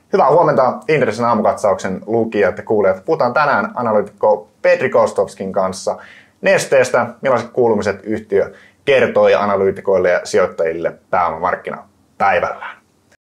Hyvää huomenta Inderesin aamukatsauksen lukijat ja kuulijat. Puhutaan tänään analyytikko Petri Kostovskin kanssa Nesteestä, millaiset kuulumiset yhtiö kertoi analyytikoille ja sijoittajille pääomamarkkinapäivällään.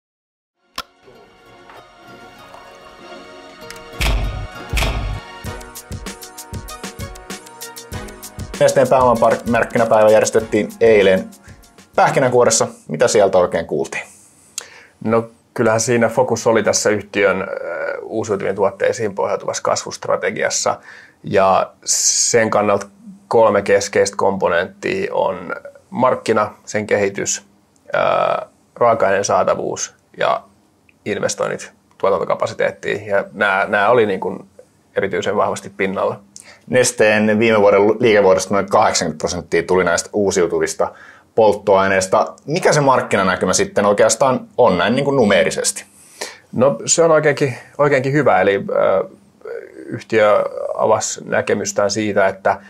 Nesteen pääomamarkkinapäivä järjestettiin eilen Pähkinänkuoressa. Mitä sieltä oikein kuultiin? No kyllähän siinä fokus oli tässä yhtiön uusiutuviin tuotteisiin pohjautuvassa kasvustrategiassa. Ja sen kannalta 3 keskeistä komponenttia on markkina, sen kehitys, raaka-aineen saatavuus ja investoinnit tuotantokapasiteettiin. Ja nämä oli niin kuin erityisen vahvasti pinnalla. Nesteen viime vuoden liikevuodesta noin 80% tuli näistä uusiutuvista polttoaineista. Mikä se markkinanäkymä sitten oikeastaan on näin niin kuin numeerisesti? No se on oikeinkin hyvä, eli yhtiö avasi näkemystään siitä, että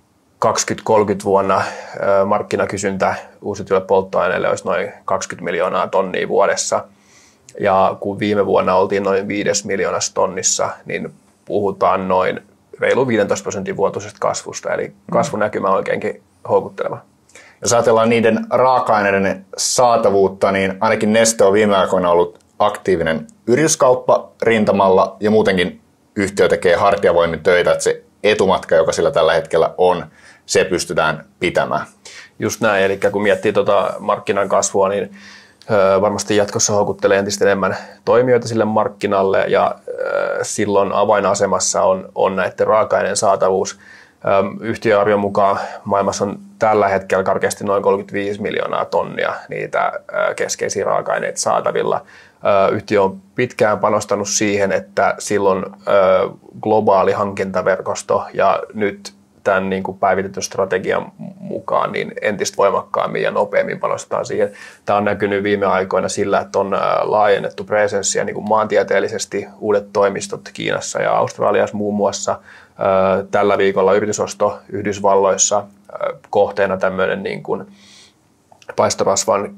2030 vuonna markkinakysyntä uusiutuville polttoaineille olisi noin 20 miljoonaa tonnia vuodessa. Ja kun viime vuonna oltiin noin 5 miljoonassa tonnissa, niin puhutaan noin reilu 15% vuotuisesta kasvusta, eli kasvunäkymä on oikeinkin houkutteleva. Jos ajatellaan niiden raaka-aineiden saatavuutta, niin ainakin Neste on viime aikoina ollut aktiivinen yrityskauppa rintamalla ja muutenkin yhtiö tekee hartiavoimin töitä, että se etumatka, joka sillä tällä hetkellä on, se pystytään pitämään. Just näin, eli kun miettii markkinan kasvua, niin varmasti jatkossa houkuttelee entistä enemmän toimijoita sille markkinalle ja silloin avainasemassa on näiden raaka-aineen saatavuus. Yhtiöarvion mukaan maailmassa on tällä hetkellä karkeasti noin 35 miljoonaa tonnia niitä keskeisiä raaka-aineita saatavilla. Yhtiö on pitkään panostanut siihen, että silloin globaali hankintaverkosto ja nyt tämän niin kuin päivitetyn strategian mukaan niin entistä voimakkaammin ja nopeammin panostetaan siihen. Tämä on näkynyt viime aikoina sillä, että on laajennettu presenssiä niin kuin maantieteellisesti, uudet toimistot Kiinassa ja Australiassa muun muassa. Tällä viikolla yritysosto Yhdysvalloissa kohteena tämmöinen niin kuin paistorasvan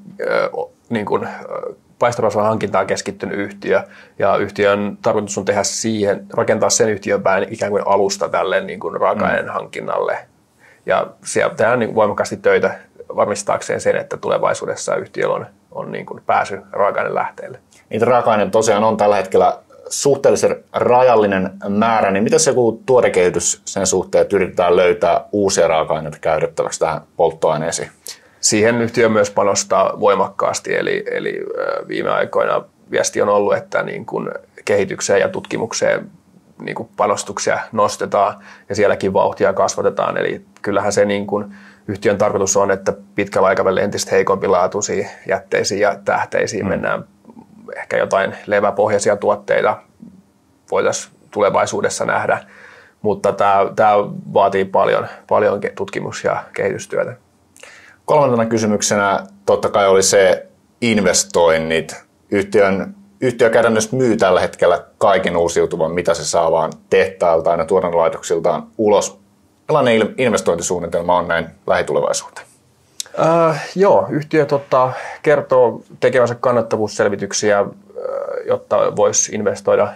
hankintaan keskittynyt yhtiö, ja yhtiön tarkoitus on rakentaa sen yhtiön päin ikään kuin alusta tälle niin kuin raaka-aineen hankinnalle. Ja siellä tehdään niin voimakkaasti töitä varmistaakseen sen, että tulevaisuudessa yhtiöllä on niin kuin pääsy raaka-aineen lähteelle. Niitä raaka-aineita tosiaan on tällä hetkellä suhteellisen rajallinen määrä, niin mitä se joku tuotekehitys sen suhteen, että yritetään löytää uusia raaka-aineita käytettäväksi tähän polttoaineisiin? Siihen yhtiö myös panostaa voimakkaasti, eli viime aikoina viesti on ollut, että niin kuin kehitykseen ja tutkimukseen niin kuin panostuksia nostetaan ja sielläkin vauhtia kasvatetaan. Eli kyllähän se niin kuin yhtiön tarkoitus on, että pitkällä aikavälillä entistä heikompilaatuisiin jätteisiin ja tähteisiin mennään. Ehkä jotain leväpohjaisia tuotteita voitaisiin tulevaisuudessa nähdä, mutta tämä vaatii paljon tutkimus- ja kehitystyötä. Kolmantena kysymyksenä totta kai oli se investoinnit. Yhtiö käytännössä myy tällä hetkellä kaiken uusiutuvan, mitä se saa vaan tehtailtaan ja tuotantolaitoksiltaan ulos. Millainen investointisuunnitelma on näin lähitulevaisuuteen? Yhtiö kertoo tekevänsä kannattavuusselvityksiä, jotta voisi investoida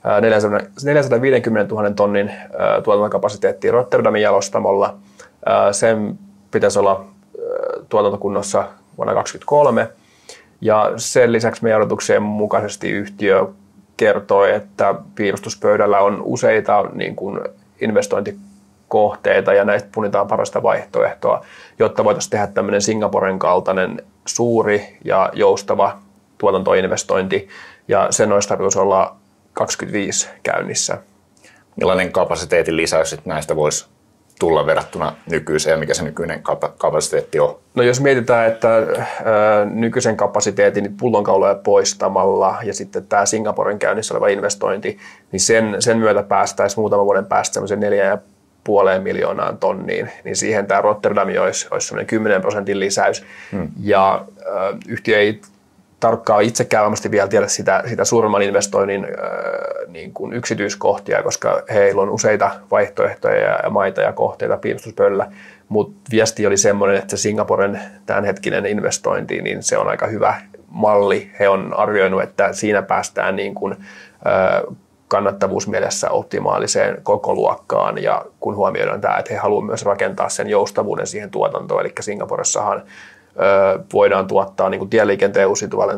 450 000 tonnin tuotantokapasiteettiin Rotterdamin jalostamolla. Sen pitäisi olla tuotantokunnossa vuonna 2023. Ja sen lisäksi meidän odotuksien mukaisesti yhtiö kertoo, että piirustuspöydällä on useita niin kuin investointikohteita ja näistä punnitaan parasta vaihtoehtoa, jotta voitaisiin tehdä tämmöinen Singaporen kaltainen suuri ja joustava tuotantoinvestointi, ja sen olisi tarkoitus olla 2025 käynnissä. Millainen kapasiteetin lisäys näistä voisi tulla verrattuna nykyiseen, ja mikä se nykyinen kapasiteetti on? No jos mietitään, että nykyisen kapasiteetin pullonkauloja poistamalla ja sitten tämä Singaporen käynnissä oleva investointi, niin sen myötä päästäisiin muutaman vuoden päästä semmoisen 4,5 miljoonaan tonniin, niin siihen tämä Rotterdam olisi semmoinen 10% lisäys. Ja yhtiö ei tarkkaan itsekään varmasti vielä tiedä sitä suuremman investoinnin niin kuin yksityiskohtia, koska heillä on useita vaihtoehtoja ja maita ja kohteita piirustuspöydällä, mutta viesti oli semmoinen, että se Singaporen tämänhetkinen investointi, niin se on aika hyvä malli. He on arvioinut, että siinä päästään niin kuin, kannattavuusmielessä optimaaliseen kokoluokkaan, ja kun huomioidaan tämä, että he haluavat myös rakentaa sen joustavuuden siihen tuotantoon, eli Singaporessahan voidaan tuottaa niin kuin tieliikenteen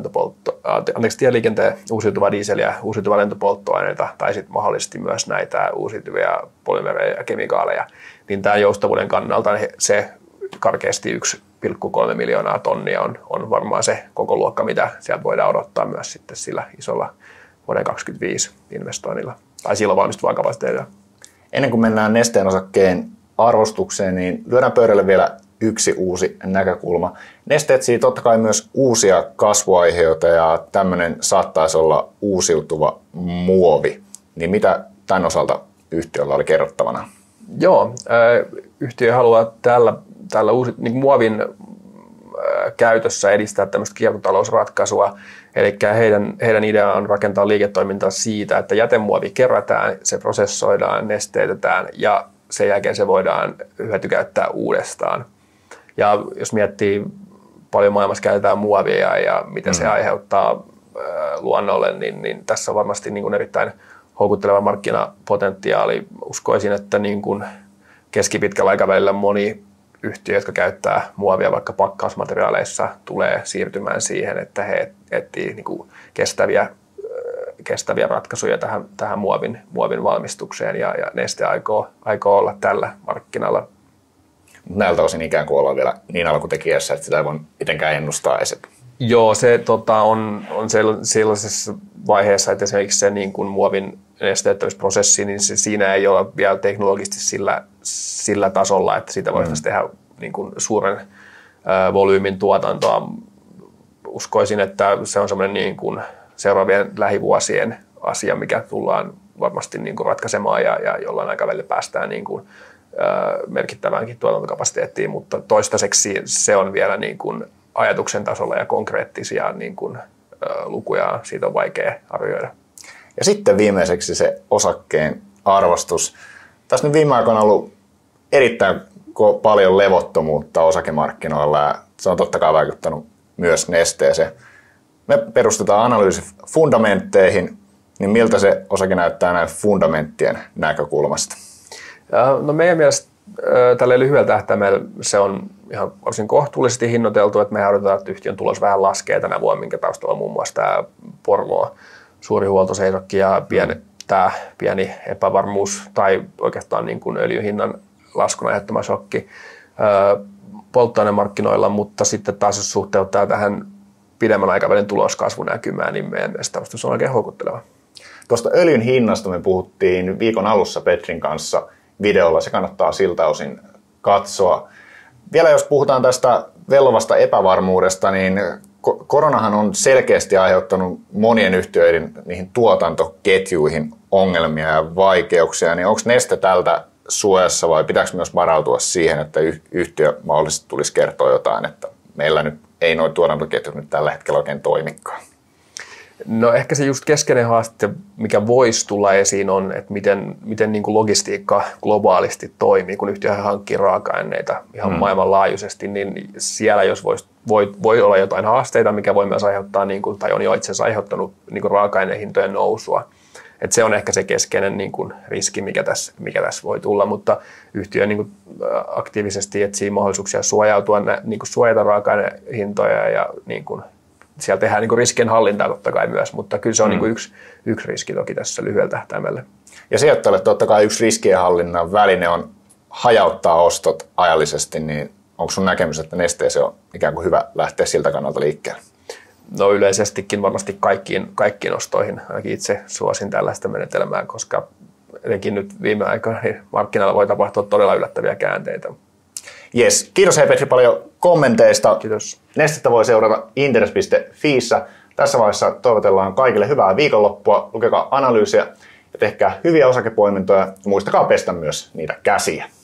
uusiutuvaa dieseliä, uusiutuvaa lentopolttoaineita tai sitten mahdollisesti myös näitä uusiutuvia polymereja ja kemikaaleja, niin tämän joustavuuden kannalta se karkeasti 1,3 miljoonaa tonnia on varmaan se koko luokka, mitä sieltä voidaan odottaa myös sitten sillä isolla vuoden 2025 investoinnilla tai silloin valmistuvaa kapasiteetilla. Ennen kuin mennään Nesteen osakkeen arvostukseen, niin lyödään pöydälle vielä yksi uusi näkökulma. Neste etsii totta kai myös uusia kasvuaiheita ja tämmöinen saattaisi olla uusiutuva muovi. Niin mitä tämän osalta yhtiöllä oli kerrottavana? Joo, yhtiö haluaa tällä niin muovin käytössä edistää tämmöistä kiertotalousratkaisua. Eli heidän idea on rakentaa liiketoimintaa siitä, että jätemuovi kerätään, se prosessoidaan, nesteytetään ja sen jälkeen se voidaan hyötykäyttää uudestaan. Ja jos miettii paljon maailmassa käytetään muovia ja mitä se aiheuttaa luonnolle, niin tässä on varmasti niin kuin erittäin houkutteleva markkinapotentiaali. Uskoisin, että niin kuin keskipitkällä aikavälillä moni yhtiö, jotka käyttää muovia vaikka pakkausmateriaaleissa, tulee siirtymään siihen, että he etsivät niin kuin kestäviä ratkaisuja tähän muovin valmistukseen, ja Neste aikoo olla tällä markkinalla. Näiltä osin ikään kuin ollaan vielä niin alkutekijässä, että sitä ei voi mitenkään ennustaa edes. Joo, se on sellaisessa vaiheessa, että esimerkiksi se niin kuin muovin nesteyttämisprosessi, niin siinä ei ole vielä teknologisesti sillä tasolla, että siitä voitaisiin tehdä niin kuin suuren volyymin tuotantoa. Uskoisin, että se on semmoinen niin kuin seuraavien lähivuosien asia, mikä tullaan varmasti niin kuin ratkaisemaan ja jollain aikavälillä päästään niin kuin merkittäväänkin tuotantokapasiteettiin, mutta toistaiseksi se on vielä niin kuin ajatuksen tasolla ja konkreettisia niin kuin lukuja siitä on vaikea arvioida. Ja sitten viimeiseksi se osakkeen arvostus. Tässä nyt viime aikoina on ollut erittäin paljon levottomuutta osakemarkkinoilla ja se on totta kai vaikuttanut myös Nesteeseen. Me perustetaan analyysi fundamentteihin, niin miltä se osake näyttää näin fundamenttien näkökulmasta? No meidän mielestä tällä lyhyellä tähtäimellä se on ihan varsin kohtuullisesti hinnoiteltu, että me odotetaan, että yhtiön tulos vähän laskee tänä vuonna, minkä taustalla on muun muassa tämä Porvoo suuri huoltoseisokki ja tämä pieni epävarmuus tai oikeastaan niin kuin öljyn hinnan laskun aiheuttama shokki polttoainemarkkinoilla, mutta sitten taas jos suhteuttaa tähän pidemmän aikavälin tuloskasvunäkymään, niin meidän mielestä arvostus on oikein houkutteleva. Tuosta öljyn hinnasta me puhuttiin viikon alussa Petrin kanssa videolla, se kannattaa siltä osin katsoa. Vielä jos puhutaan tästä vellovasta epävarmuudesta, niin koronahan on selkeästi aiheuttanut monien yhtiöiden niihin tuotantoketjuihin ongelmia ja vaikeuksia, niin onko Neste tältä suojassa vai pitääkö myös varautua siihen, että yhtiö mahdollisesti tulisi kertoa jotain, että meillä nyt ei nuo tuotantoketjut nyt tällä hetkellä oikein toimikaan? No ehkä se just keskeinen haaste, mikä voisi tulla esiin, on, että miten niin kuin logistiikka globaalisti toimii, kun yhtiö hankkii raaka-aineita ihan maailmanlaajuisesti, niin siellä jos voi olla jotain haasteita, mikä voi myös aiheuttaa, niin kuin, tai on jo itse asiassa aiheuttanut niin kuin raaka-ainehintojen nousua. Et se on ehkä se keskeinen niin kuin riski, mikä tässä voi tulla, mutta yhtiö niin kuin aktiivisesti etsii mahdollisuuksia suojautua, niin kuin suojata raaka-ainehintoja ja niin kuin siellä tehdään niin riskien hallintaa totta kai myös, mutta kyllä se on niin yksi riski toki tässä lyhyellä tähtäimellä. Ja sijoittajalle totta kai yksi riskienhallinnan väline on hajauttaa ostot ajallisesti, niin onko sun näkemys, että Nesteeseen on ikään kuin hyvä lähteä siltä kannalta liikkeelle? No yleisestikin varmasti kaikkiin ostoihin, ainakin itse suosin tällaista menetelmää, koska etenkin nyt viime aikoina niin markkinoilla voi tapahtua todella yllättäviä käänteitä. Jes, kiitos Petri paljon kommenteista. Kiitos. Nestettä voi seurata interes.fiissä. Tässä vaiheessa toivotellaan kaikille hyvää viikonloppua, lukekaa analyysiä ja tehkää hyviä osakepoimintoja ja muistakaa pestä myös niitä käsiä.